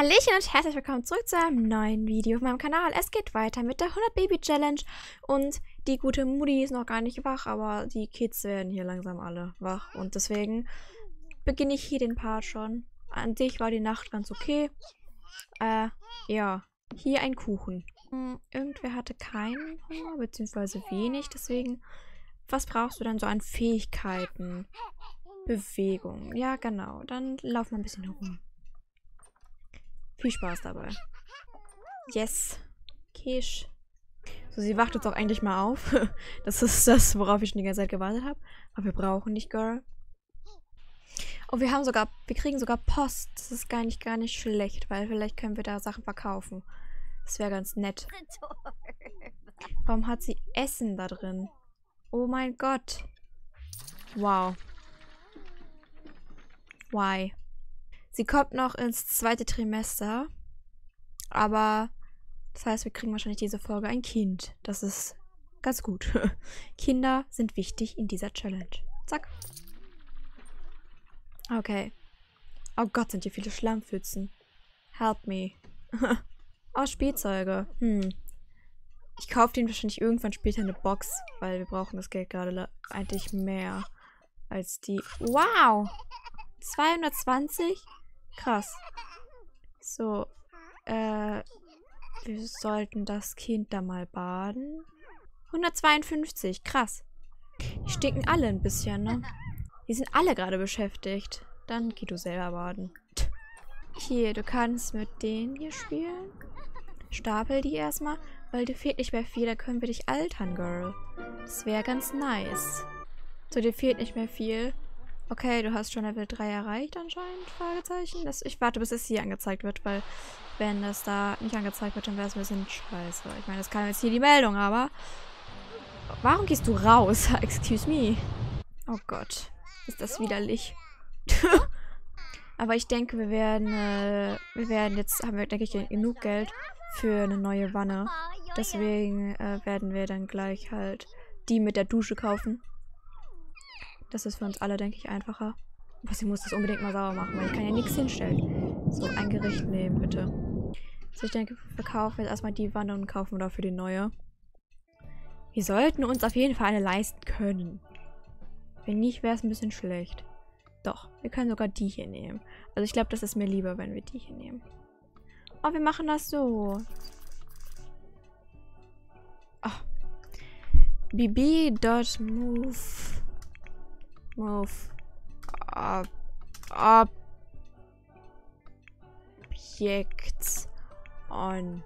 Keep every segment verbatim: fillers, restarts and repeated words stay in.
Hallöchen und herzlich willkommen zurück zu einem neuen Video auf meinem Kanal. Es geht weiter mit der hundert Baby Challenge und die gute Mutti ist noch gar nicht wach, aber die Kids werden hier langsam alle wach und deswegen beginne ich hier den Part schon. An sich war die Nacht ganz okay. Äh, ja, hier ein Kuchen. Hm, irgendwer hatte keinen Hunger, beziehungsweise wenig, deswegen, was brauchst du denn so an Fähigkeiten? Bewegung, ja genau, dann lauf mal ein bisschen herum. Viel Spaß dabei. Yes. Kisch. So, sie wacht jetzt auch eigentlich mal auf. Das ist das, worauf ich schon die ganze Zeit gewartet habe. Aber wir brauchen dich, Girl. Oh, wir haben sogar, wir kriegen sogar Post. Das ist gar nicht, gar nicht schlecht, weil vielleicht können wir da Sachen verkaufen. Das wäre ganz nett. Warum hat sie Essen da drin? Oh mein Gott. Wow. Why? Sie kommt noch ins zweite Trimester, aber das heißt, wir kriegen wahrscheinlich diese Folge ein Kind. Das ist ganz gut. Kinder sind wichtig in dieser Challenge. Zack. Okay. Oh Gott, sind hier viele Schlammpfützen. Help me. Oh, Spielzeuge. Hm. Ich kaufe denen wahrscheinlich irgendwann später eine Box, weil wir brauchen das Geld gerade eigentlich mehr als die... Wow! zweihundertzwanzig? Krass. So, äh, wir sollten das Kind da mal baden. hundertzweiundfünfzig, krass. Die stinken alle ein bisschen, ne? Die sind alle gerade beschäftigt. Dann geh du selber baden. Hier, du kannst mit denen hier spielen. Stapel die erstmal, weil dir fehlt nicht mehr viel, da können wir dich altern, Girl. Das wäre ganz nice. So, dir fehlt nicht mehr viel. Okay, du hast schon Level drei erreicht anscheinend, Fragezeichen. Das, ich warte, bis es hier angezeigt wird, weil wenn das da nicht angezeigt wird, dann wäre es ein bisschen scheiße. Ich meine, das kam jetzt hier die Meldung, aber... Warum gehst du raus? Excuse me. Oh Gott, ist das widerlich. Aber ich denke, wir werden, äh, wir werden jetzt, haben wir, denke ich, genug Geld für eine neue Wanne. Deswegen äh, werden wir dann gleich halt die mit der Dusche kaufen. Das ist für uns alle, denke ich, einfacher. Aber sie muss das unbedingt mal sauber machen, weil ich kann ja nichts hinstellen. So, ein Gericht nehmen, bitte. Also ich denke, wir verkaufen jetzt erstmal die Wanne und kaufen dafür die neue. Wir sollten uns auf jeden Fall eine leisten können. Wenn nicht, wäre es ein bisschen schlecht. Doch, wir können sogar die hier nehmen. Also ich glaube, das ist mir lieber, wenn wir die hier nehmen. Oh, wir machen das so. Oh. Bibi.move Move. Ob Objekt on.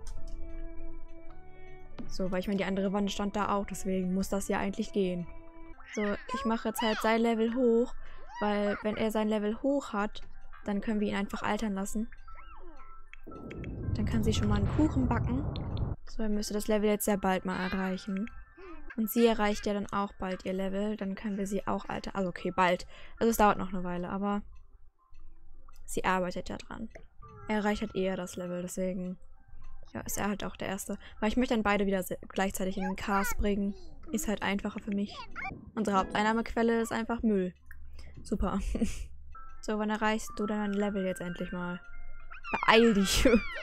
So, weil ich meine, die andere Wand stand da auch, deswegen muss das ja eigentlich gehen. So, ich mache jetzt halt sein Level hoch, weil wenn er sein Level hoch hat, dann können wir ihn einfach altern lassen. Dann kann sie schon mal einen Kuchen backen. So, er müsste das Level jetzt sehr bald mal erreichen. Und sie erreicht ja dann auch bald ihr Level. Dann können wir sie auch altern. Also okay, bald. Also es dauert noch eine Weile, aber sie arbeitet ja dran. Er erreicht halt eher das Level, deswegen ja, ist er halt auch der Erste. Weil ich möchte dann beide wieder gleichzeitig in den Cast bringen. Ist halt einfacher für mich. Unsere Haupteinnahmequelle ist einfach Müll. Super. So, wann erreichst du dein Level jetzt endlich mal? Beeil dich.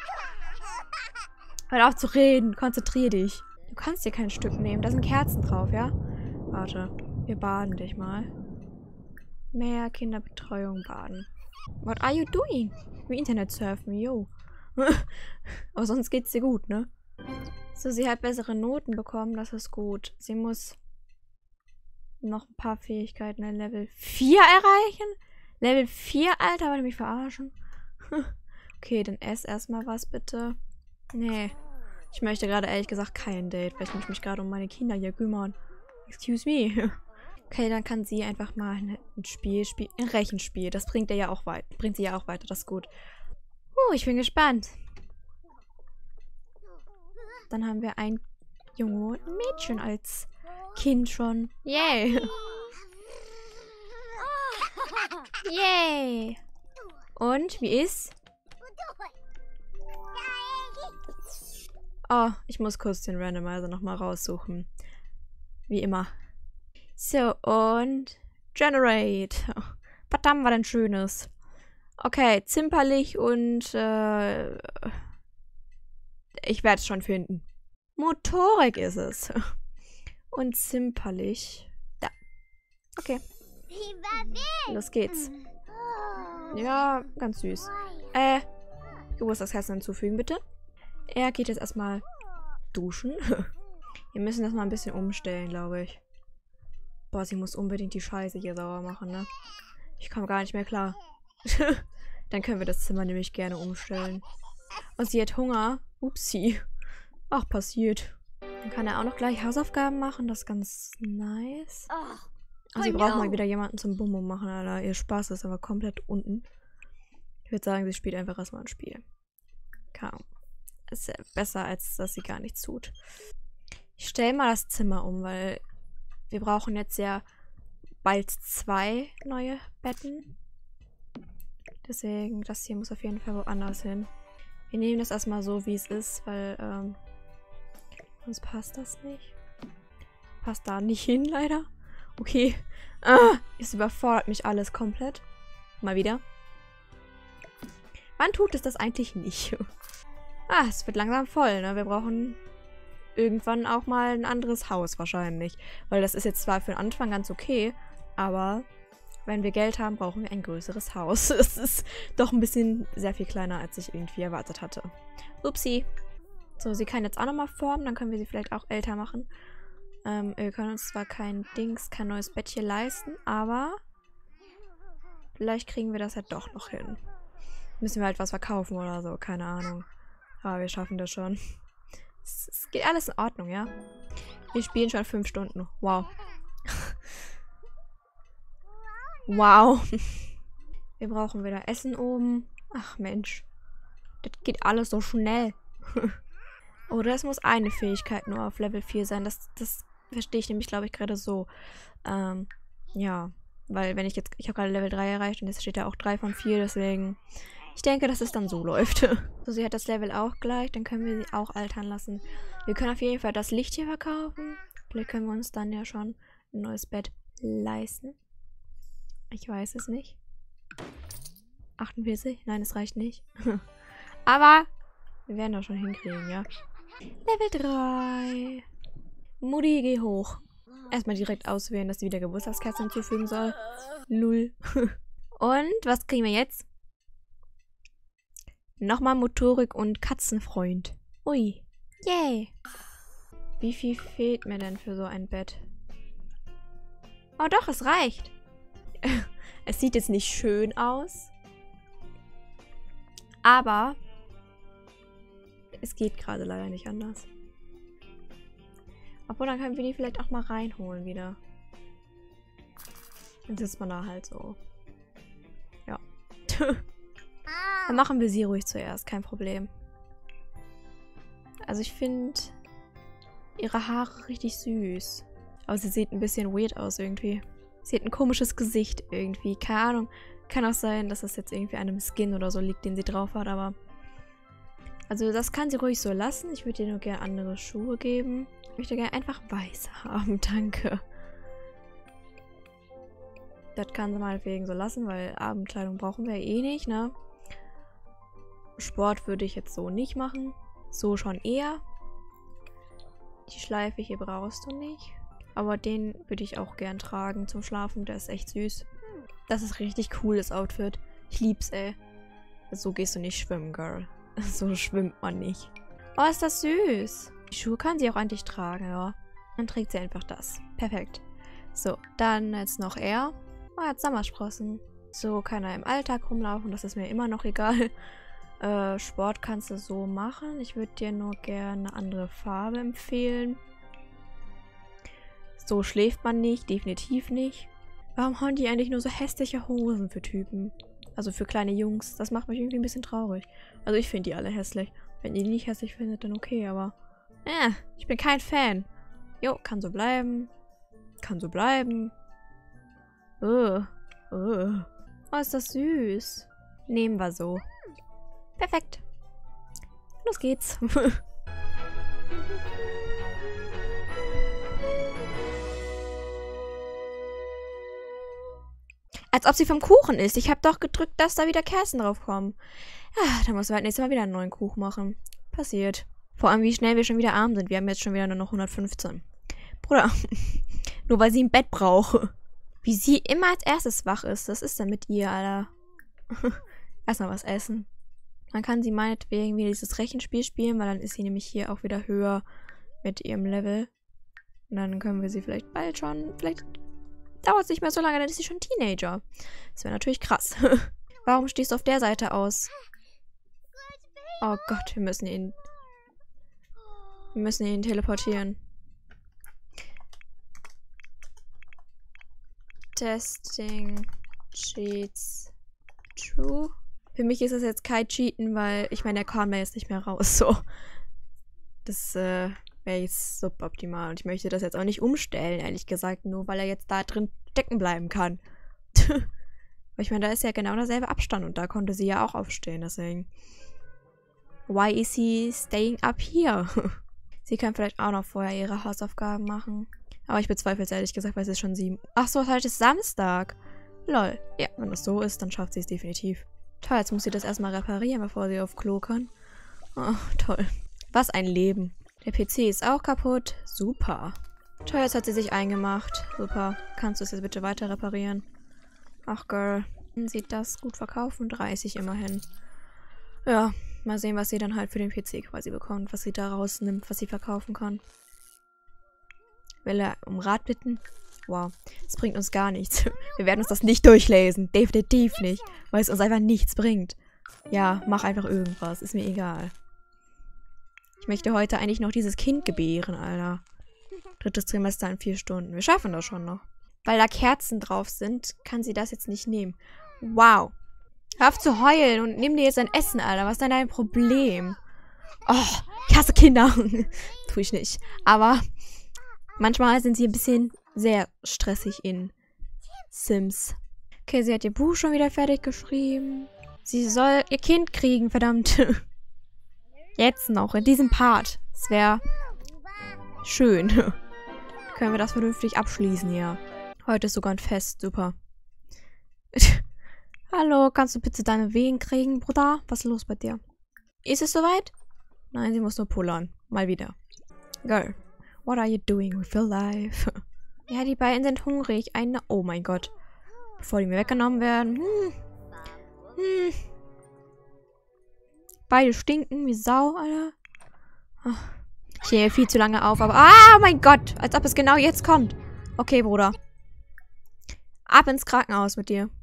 Hör auf zu reden. Konzentrier dich. Du kannst dir kein Stück nehmen. Da sind Kerzen drauf, ja? Warte. Wir baden dich mal. Mehr Kinderbetreuung baden. What are you doing? Wie Internet surfen, yo. Aber sonst geht's dir gut, ne? So, sie hat bessere Noten bekommen. Das ist gut. Sie muss noch ein paar Fähigkeiten in Level vier erreichen? Level vier, Alter? Wollt ihr mich verarschen? Okay, dann ess erstmal was, bitte. Nee. Ich möchte gerade ehrlich gesagt kein Date, weil ich möchte mich gerade um meine Kinder hier kümmern. Excuse me. Okay, dann kann sie einfach mal ein Spiel spielen. Ein Rechenspiel. Das bringt er ja auch weit. Bringt sie ja auch weiter. Das ist gut. Uh, ich bin gespannt. Dann haben wir ein Junge und ein Mädchen als Kind schon. Yay. Yay. Und, wie ist? Oh, ich muss kurz den Randomizer nochmal raussuchen. Wie immer. So, und Generate. Oh, was haben wir denn Schönes? Okay, zimperlich und äh, ich werde es schon finden. Motorik ist es. Und zimperlich. Da. Okay. Los geht's. Ja, ganz süß. Äh, Geburtstagskerzen hinzufügen, bitte. Er geht jetzt erstmal duschen. Wir müssen das mal ein bisschen umstellen, glaube ich. Boah, sie muss unbedingt die Scheiße hier sauber machen, ne? Ich komme gar nicht mehr klar. Dann können wir das Zimmer nämlich gerne umstellen. Und sie hat Hunger. Upsi. Ach, passiert. Dann kann er auch noch gleich Hausaufgaben machen. Das ist ganz nice. Ach, sie braucht mal wieder jemanden zum Bum-Bum machen, Alter. Ihr Spaß ist aber komplett unten. Ich würde sagen, sie spielt einfach erstmal ein Spiel. Kaum. Ist ja besser, als dass sie gar nichts tut. Ich stelle mal das Zimmer um, weil wir brauchen jetzt ja bald zwei neue Betten. Deswegen, das hier muss auf jeden Fall woanders hin. Wir nehmen das erstmal so, wie es ist, weil ähm, sonst passt das nicht. Passt da nicht hin, leider. Okay. Ah, es überfordert mich alles komplett. Mal wieder. Wann tut es das eigentlich nicht? Ah, es wird langsam voll, ne? Wir brauchen irgendwann auch mal ein anderes Haus wahrscheinlich. Weil das ist jetzt zwar für den Anfang ganz okay, aber wenn wir Geld haben, brauchen wir ein größeres Haus. Es ist doch ein bisschen sehr viel kleiner, als ich irgendwie erwartet hatte. Upsi. So, sie kann jetzt auch nochmal formen, dann können wir sie vielleicht auch älter machen. Ähm, wir können uns zwar kein Dings, kein neues Bett hier leisten, aber vielleicht kriegen wir das ja doch noch hin. Müssen wir halt was verkaufen oder so, keine Ahnung. Aber wir schaffen das schon. Es, es geht alles in Ordnung, ja? Wir spielen schon fünf Stunden. Wow. Wow. Wir brauchen wieder Essen oben. Ach Mensch. Das geht alles so schnell. Oder es muss eine Fähigkeit nur auf Level vier sein. Das, das verstehe ich nämlich, glaube ich, gerade so. Ähm, ja. Weil wenn ich jetzt... Ich habe gerade Level drei erreicht und jetzt steht ja auch drei von vier, deswegen... Ich denke, dass es dann so läuft. So, sie hat das Level auch gleich, dann können wir sie auch altern lassen. Wir können auf jeden Fall das Licht hier verkaufen. Vielleicht können wir uns dann ja schon ein neues Bett leisten. Ich weiß es nicht. achtundvierzig? Nein, es reicht nicht. Aber wir werden das schon hinkriegen, ja. Level drei. Mutti, geh hoch. Erstmal direkt auswählen, dass sie wieder Geburtstagskerzen hinzufügen soll. Lull. Und was kriegen wir jetzt? Nochmal Motorik und Katzenfreund. Ui. Yay. Wie viel fehlt mir denn für so ein Bett? Oh doch, es reicht. Es sieht jetzt nicht schön aus. Aber es geht gerade leider nicht anders. Obwohl, dann können wir die vielleicht auch mal reinholen wieder. Dann sitzt man da halt so. Ja. Dann machen wir sie ruhig zuerst, kein Problem. Also ich finde ihre Haare richtig süß. Aber sie sieht ein bisschen weird aus irgendwie. Sie hat ein komisches Gesicht irgendwie. Keine Ahnung. Kann auch sein, dass das jetzt irgendwie an einem Skin oder so liegt, den sie drauf hat, aber... Also das kann sie ruhig so lassen. Ich würde ihr nur gerne andere Schuhe geben. Ich möchte gerne einfach weiß haben, danke. Das kann sie meinetwegen so lassen, weil Abendkleidung brauchen wir eh nicht, ne? Sport würde ich jetzt so nicht machen. So schon eher. Die Schleife hier brauchst du nicht. Aber den würde ich auch gern tragen zum Schlafen. Der ist echt süß. Das ist richtig cooles Outfit. Ich lieb's, ey. So gehst du nicht schwimmen, Girl. So schwimmt man nicht. Oh, ist das süß. Die Schuhe kann sie auch eigentlich tragen, ja. Dann trägt sie einfach das. Perfekt. So, dann jetzt noch er. Oh, er hat Sommersprossen. So kann er im Alltag rumlaufen. Das ist mir immer noch egal. Äh, Sport kannst du so machen. Ich würde dir nur gerne eine andere Farbe empfehlen. So schläft man nicht. Definitiv nicht. Warum haben die eigentlich nur so hässliche Hosen für Typen? Also für kleine Jungs. Das macht mich irgendwie ein bisschen traurig. Also ich finde die alle hässlich. Wenn ihr die nicht hässlich findet, dann okay, aber... Äh, ich bin kein Fan. Jo, kann so bleiben. Kann so bleiben. Uh, uh. Oh, ist das süß. Nehmen wir so. Perfekt. Los geht's. Als ob sie vom Kuchen ist. Ich habe doch gedrückt, dass da wieder Kerzen drauf kommen. Ja, dann müssen wir halt nächstes Mal wieder einen neuen Kuchen machen. Passiert. Vor allem, wie schnell wir schon wieder arm sind. Wir haben jetzt schon wieder nur noch hundertfünfzehn. Bruder. Nur weil sie ein Bett braucht. Wie sie immer als erstes wach ist. Was ist denn mit ihr, Alter? Erstmal was essen. Dann kann sie meinetwegen wieder dieses Rechenspiel spielen, weil dann ist sie nämlich hier auch wieder höher mit ihrem Level. Und dann können wir sie vielleicht bald schon, vielleicht dauert es nicht mehr so lange, dann ist sie schon Teenager. Das wäre natürlich krass. Warum stehst du auf der Seite aus? Oh Gott, wir müssen ihn... Wir müssen ihn teleportieren. Testing Cheats True. Für mich ist das jetzt kein Cheaten, weil ich meine, er kam mir jetzt nicht mehr raus. So. Das äh, wäre jetzt suboptimal. Und ich möchte das jetzt auch nicht umstellen, ehrlich gesagt, nur weil er jetzt da drin stecken bleiben kann. Weil ich meine, da ist ja genau derselbe Abstand und da konnte sie ja auch aufstehen, deswegen. Why is he staying up here? Sie kann vielleicht auch noch vorher ihre Hausaufgaben machen. Aber ich bezweifle es ehrlich gesagt, weil es ist schon sieben. Ach so, heute ist Samstag. Lol. Ja, wenn das so ist, dann schafft sie es definitiv. Toll, jetzt muss sie das erstmal reparieren, bevor sie auf Klo kann. Oh, toll. Was ein Leben. Der P C ist auch kaputt. Super. Toll, jetzt hat sie sich eingemacht. Super. Kannst du es jetzt bitte weiter reparieren? Ach, Girl. Sieht das gut verkaufen? dreißig immerhin. Ja, mal sehen, was sie dann halt für den P C quasi bekommt. Was sie da rausnimmt, was sie verkaufen kann. Will er um Rat bitten? Wow, das bringt uns gar nichts. Wir werden uns das nicht durchlesen. Definitiv nicht. Weil es uns einfach nichts bringt. Ja, mach einfach irgendwas. Ist mir egal. Ich möchte heute eigentlich noch dieses Kind gebären, Alter. Drittes Trimester in vier Stunden. Wir schaffen das schon noch. Weil da Kerzen drauf sind, kann sie das jetzt nicht nehmen. Wow. Hör auf zu heulen und nimm dir jetzt ein Essen, Alter. Was ist denn dein Problem? Oh, ich hasse Kinder. Tue ich nicht. Aber manchmal sind sie ein bisschen sehr stressig in Sims. Okay, sie hat ihr Buch schon wieder fertig geschrieben. Sie soll ihr Kind kriegen, verdammt. Jetzt noch, in diesem Part. Das wäre schön. Können wir das vernünftig abschließen hier. Heute ist sogar ein Fest, super. Hallo, kannst du bitte deine Wehen kriegen, Bruder? Was ist los bei dir? Ist es soweit? Nein, sie muss nur pullern. Mal wieder. Girl, what are you doing with your life? Ja, die beiden sind hungrig. Eine... Oh mein Gott. Bevor die mir weggenommen werden. Hm. Hm. Beide stinken wie Sau, Alter. Ach. Ich nehme viel zu lange auf, aber... Ah, mein Gott! Als ob es genau jetzt kommt. Okay, Bruder. Ab ins Krankenhaus mit dir.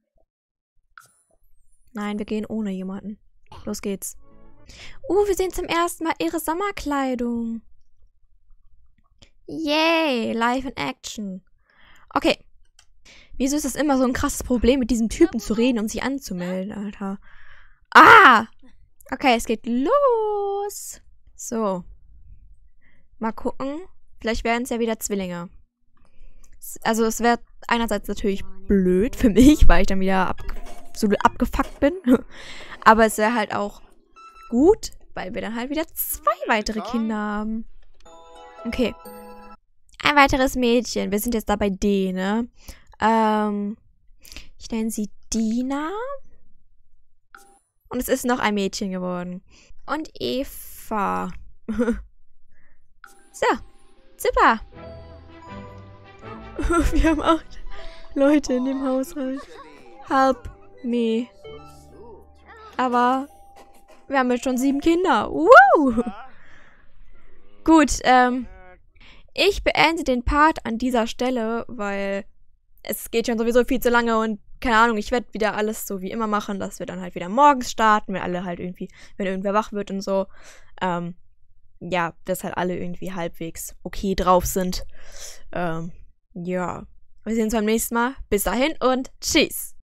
Nein, wir gehen ohne jemanden. Los geht's. Uh, wir sehen zum ersten Mal ihre Sommerkleidung. Yay, live in action. Okay. Wieso ist das immer so ein krasses Problem, mit diesem Typen zu reden und sich anzumelden, Alter? Ah! Okay, es geht los. So. Mal gucken. Vielleicht werden es ja wieder Zwillinge. Also es wäre einerseits natürlich blöd für mich, weil ich dann wieder ab, so abgefuckt bin. Aber es wäre halt auch gut, weil wir dann halt wieder zwei weitere Kinder haben. Okay. Ein weiteres Mädchen. Wir sind jetzt da bei D, ne? Ähm, ich nenne sie Dina. Und es ist noch ein Mädchen geworden. Und Eva. So. Super. Wir haben acht Leute in dem Haushalt. Help me. Aber wir haben jetzt schon sieben Kinder. Woo! Gut, ähm... ich beende den Part an dieser Stelle, weil es geht schon sowieso viel zu lange und keine Ahnung, ich werde wieder alles so wie immer machen, dass wir dann halt wieder morgens starten, wenn alle halt irgendwie, wenn irgendwer wach wird und so. Ähm, ja, dass halt alle irgendwie halbwegs okay drauf sind. Ähm, ja. Wir sehen uns beim nächsten Mal. Bis dahin und tschüss.